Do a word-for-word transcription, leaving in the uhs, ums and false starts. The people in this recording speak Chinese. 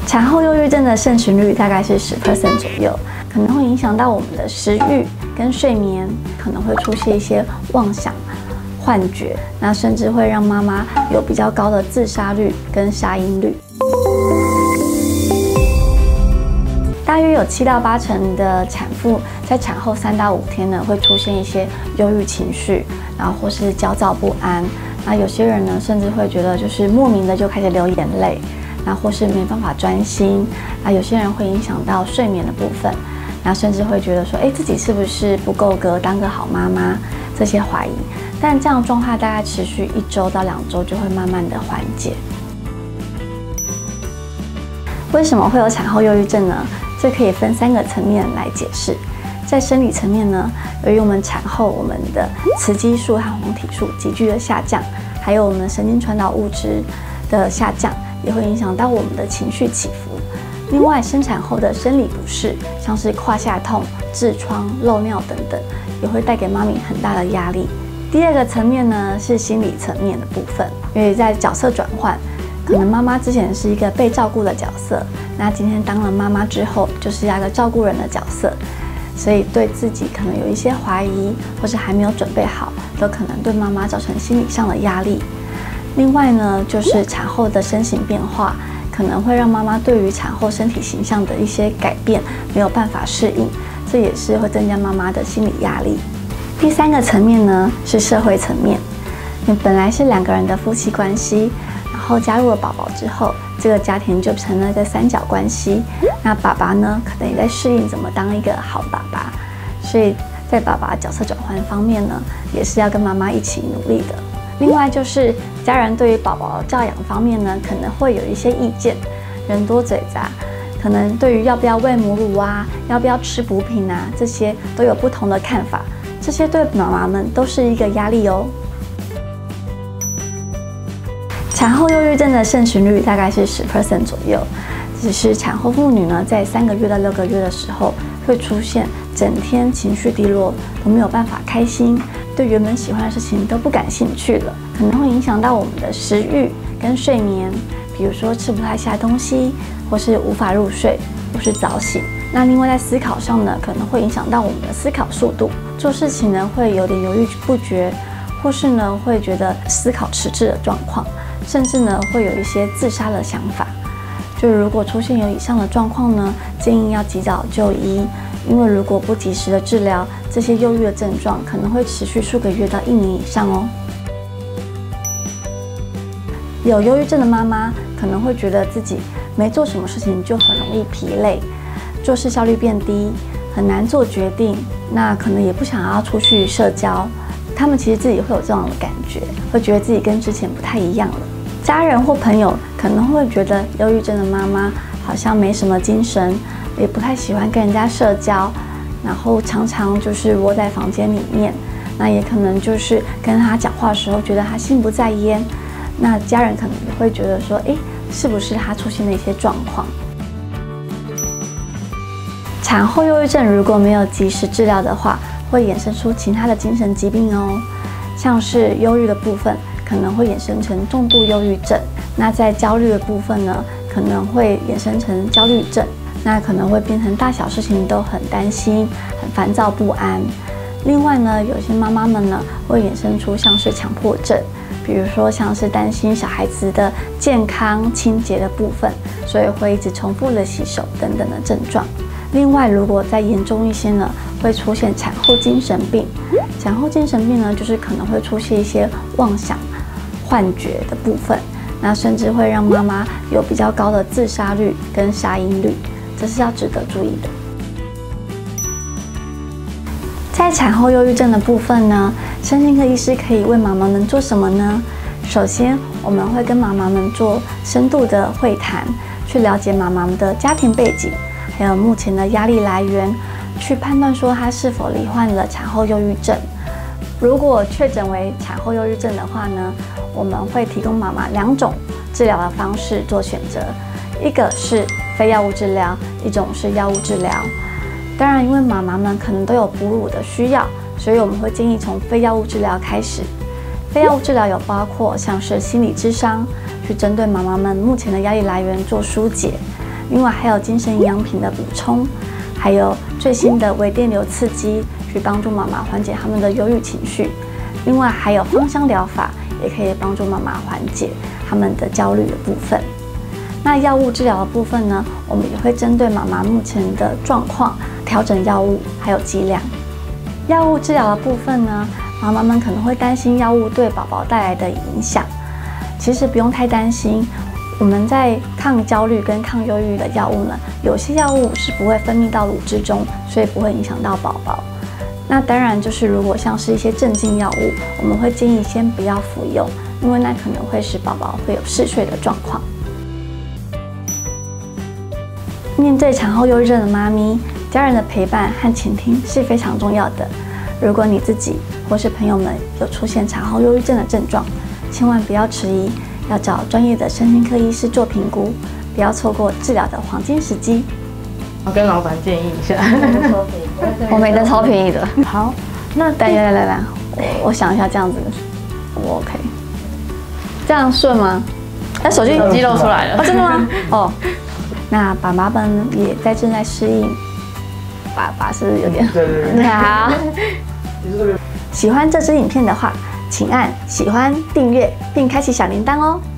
产后忧郁症的盛行率大概是十 percent 左右，可能会影响到我们的食欲跟睡眠，可能会出现一些妄想、幻觉，那甚至会让妈妈有比较高的自杀率跟杀婴率。大约有七到八成的产妇在产后三到五天呢，会出现一些忧郁情绪，然后或是焦躁不安。那有些人呢，甚至会觉得就是莫名的就开始流眼泪。那或是没办法专心，啊，有些人会影响到睡眠的部分，那甚至会觉得说，哎，自己是不是不够格当个好妈妈？这些怀疑，但这样的状态大概持续一周到两周就会慢慢的缓解。为什么会有产后忧郁症呢？这可以分三个层面来解释。在生理层面呢，由于我们产后我们的雌激素和黄体素急剧的下降，还有我们神经传导物质的下降。也会影响到我们的情绪起伏。另外，生产后的生理不适，像是胯下痛、痔疮、漏尿等等，也会带给妈咪很大的压力。第二个层面呢，是心理层面的部分，因为在角色转换，可能妈妈之前是一个被照顾的角色，那今天当了妈妈之后，就是要一个照顾人的角色，所以对自己可能有一些怀疑，或是还没有准备好，都可能对妈妈造成心理上的压力。另外呢，就是产后的身形变化，可能会让妈妈对于产后身体形象的一些改变没有办法适应，这也是会增加妈妈的心理压力。第三个层面呢，是社会层面，因为本来是两个人的夫妻关系，然后加入了宝宝之后，这个家庭就成了一个三角关系。那爸爸呢，可能也在适应怎么当一个好爸爸，所以在爸爸角色转换方面呢，也是要跟妈妈一起努力的。另外就是家人对于宝宝教养方面呢，可能会有一些意见，人多嘴杂，可能对于要不要喂母乳啊，要不要吃补品啊，这些都有不同的看法，这些对妈妈们都是一个压力哦。产后忧郁症的盛行率大概是十 percent 左右，只是产后妇女呢，在三个月到六个月的时候，会出现整天情绪低落，都没有办法开心。对原本喜欢的事情都不感兴趣了，可能会影响到我们的食欲跟睡眠，比如说吃不太下东西，或是无法入睡，或是早醒。那另外在思考上呢，可能会影响到我们的思考速度，做事情呢会有点犹豫不决，或是呢会觉得思考迟滞的状况，甚至呢会有一些自杀的想法。就如果出现有以上的状况呢，建议要及早就医。因为如果不及时的治疗，这些忧郁的症状可能会持续数个月到一年以上哦。有忧郁症的妈妈可能会觉得自己没做什么事情就很容易疲累，做事效率变低，很难做决定，那可能也不想要出去社交。他们其实自己会有这样的感觉，会觉得自己跟之前不太一样了。家人或朋友可能会觉得忧郁症的妈妈好像没什么精神，也不太喜欢跟人家社交，然后常常就是窝在房间里面。那也可能就是跟他讲话的时候，觉得他心不在焉。那家人可能也会觉得说，哎，是不是他出现了一些状况？产后忧郁症如果没有及时治疗的话，会衍生出其他的精神疾病哦，像是忧郁的部分可能会衍生成重度忧郁症。那在焦虑的部分呢，可能会衍生成焦虑症。那可能会变成大小事情都很担心、很烦躁不安。另外呢，有些妈妈们呢会衍生出像是强迫症，比如说像是担心小孩子的健康、清洁的部分，所以会一直重复的洗手等等的症状。另外，如果再严重一些呢，会出现产后精神病。产后精神病呢，就是可能会出现一些妄想、幻觉的部分，那甚至会让妈妈有比较高的自杀率跟杀婴率。这是要值得注意的。在产后忧郁症的部分呢，身心科医师可以为妈妈们做什么呢？首先，我们会跟妈妈们做深度的会谈，去了解妈妈们的家庭背景，还有目前的压力来源，去判断说她是否罹患了产后忧郁症。如果确诊为产后忧郁症的话呢，我们会提供妈妈两种治疗的方式做选择，一个是非药物治疗，一种是药物治疗。当然，因为妈妈们可能都有哺乳的需要，所以我们会建议从非药物治疗开始。非药物治疗有包括像是心理咨商，去针对妈妈们目前的压力来源做疏解。 另外还有精神营养品的补充，还有最新的微电流刺激，去帮助妈妈缓解他们的忧郁情绪。另外还有芳香疗法，也可以帮助妈妈缓解他们的焦虑的部分。那药物治疗的部分呢，我们也会针对妈妈目前的状况调整药物还有剂量。药物治疗的部分呢，妈妈们可能会担心药物对宝宝带来的影响，其实不用太担心。我们在抗焦虑跟抗忧郁的药物呢，有些药物是不会分泌到乳汁中，所以不会影响到宝宝。那当然就是如果像是一些镇静药物，我们会建议先不要服用，因为那可能会使宝宝会有嗜睡的状况。面对产后忧郁症的妈咪，家人的陪伴和倾听是非常重要的。如果你自己或是朋友们有出现产后忧郁症的症状，千万不要迟疑，要找专业的身心科医师做评估，不要错过治疗的黄金时机。 我跟老板建议一下， 我没得超便宜的。 好，那来来来来，我我想一下，这样子我 OK， 这样顺吗？哎，手机肌肉出来了， 哦，真的吗？哦，那爸爸们也在正在适应，爸爸是有点对对对。 好。喜欢这支影片的话，请按喜欢、订阅并开启小铃铛哦。